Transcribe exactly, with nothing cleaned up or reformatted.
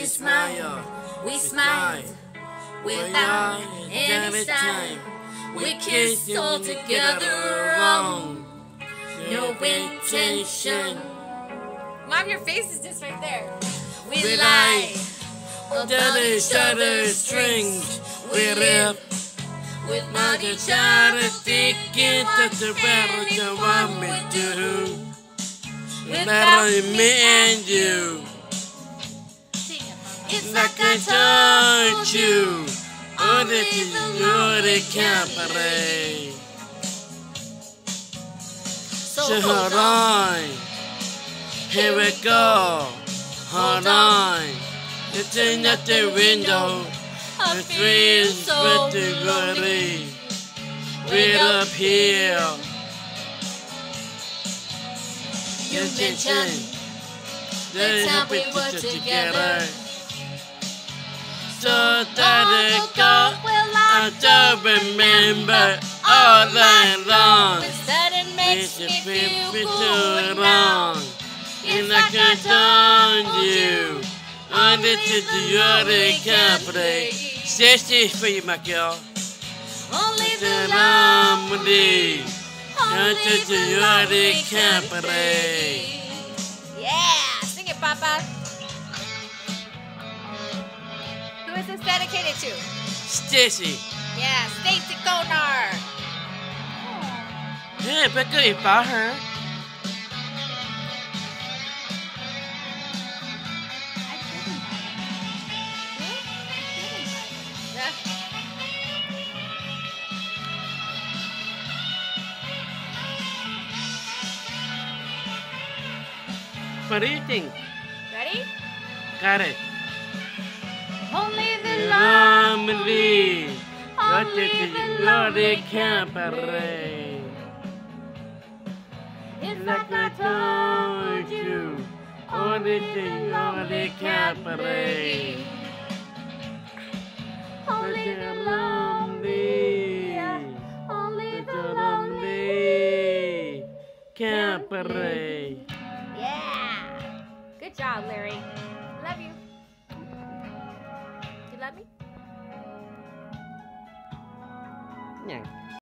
smile, we smile without any time. We kiss all together wrong, no intention. Mom, your face is just right there. We, we lie about each other's strings. We rip without each other, thinking that the better you want me to. Without me and you. It's Like I told you, oh, this is your company. So hold on, here we go. Hold on, it's in at the window. The tree is with the goodie. Right up here. You mentioned the time we were together. So that it go, I don't remember all night long. That it makes me feel good wrong. And like I told you, oh, this is your company. Sixty for you, my girl. Only the The love, harmony. only This the is love your we can company. say. Yeah, sing it, Papa. Who is this dedicated to? Stacy. Yeah, Stacy Konar. Hey, Becca, you bought her. Yeah. What do you think? Ready? Got it. Only the love, Harmony. What only is the love we your can company? It's Like I told you, oh, this is your company. Only the lonely, only the lonely. Company. Yeah. Good job, Larry. Love you. You love me? Yeah.